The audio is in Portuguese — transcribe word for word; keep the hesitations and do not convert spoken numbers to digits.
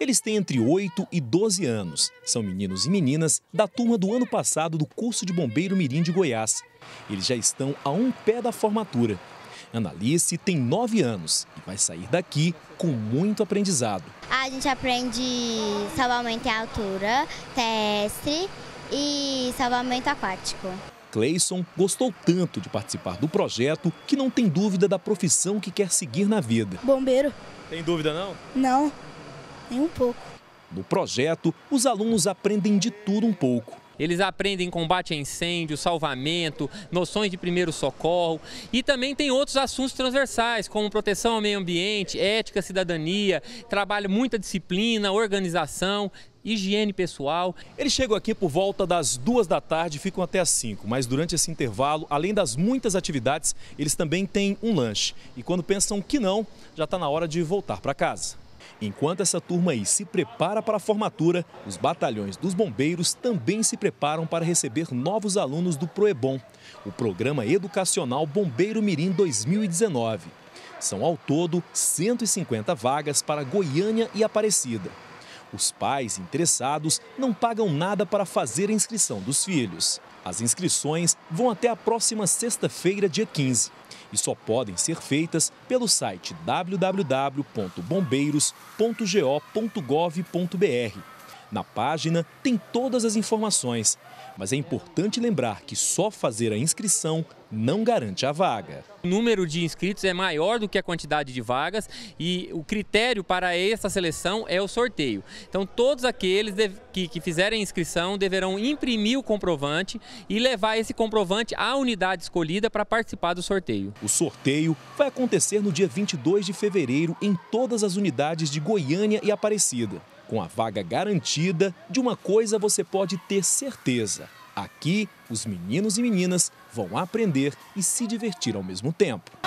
Eles têm entre oito e doze anos. São meninos e meninas da turma do ano passado do curso de Bombeiro Mirim de Goiás. Eles já estão a um pé da formatura. Analice tem nove anos e vai sair daqui com muito aprendizado. A gente aprende salvamento em altura, terrestre e salvamento aquático. Cleison gostou tanto de participar do projeto que não tem dúvida da profissão que quer seguir na vida. Bombeiro. Tem dúvida não? Não, nem um pouco. No projeto, os alunos aprendem de tudo um pouco. Eles aprendem combate a incêndio, salvamento, noções de primeiro socorro e também tem outros assuntos transversais, como proteção ao meio ambiente, ética, cidadania, trabalho, muita disciplina, organização, higiene pessoal. Eles chegam aqui por volta das duas da tarde e ficam até às cinco, mas durante esse intervalo, além das muitas atividades, eles também têm um lanche. E quando pensam que não, já está na hora de voltar para casa. Enquanto essa turma aí se prepara para a formatura, os batalhões dos bombeiros também se preparam para receber novos alunos do PROEBOM, o Programa Educacional Bombeiro Mirim dois mil e dezenove. São ao todo cento e cinquenta vagas para Goiânia e Aparecida. Os pais interessados não pagam nada para fazer a inscrição dos filhos. As inscrições vão até a próxima sexta-feira, dia quinze. E só podem ser feitas pelo site w w w ponto bombeiros ponto go ponto gov ponto br. Na página tem todas as informações, mas é importante lembrar que só fazer a inscrição não garante a vaga. O número de inscritos é maior do que a quantidade de vagas e o critério para essa seleção é o sorteio. Então todos aqueles que, que fizerem a inscrição deverão imprimir o comprovante e levar esse comprovante à unidade escolhida para participar do sorteio. O sorteio vai acontecer no dia vinte e dois de fevereiro em todas as unidades de Goiânia e Aparecida. Com a vaga garantida, de uma coisa você pode ter certeza. Aqui, os meninos e meninas vão aprender e se divertir ao mesmo tempo.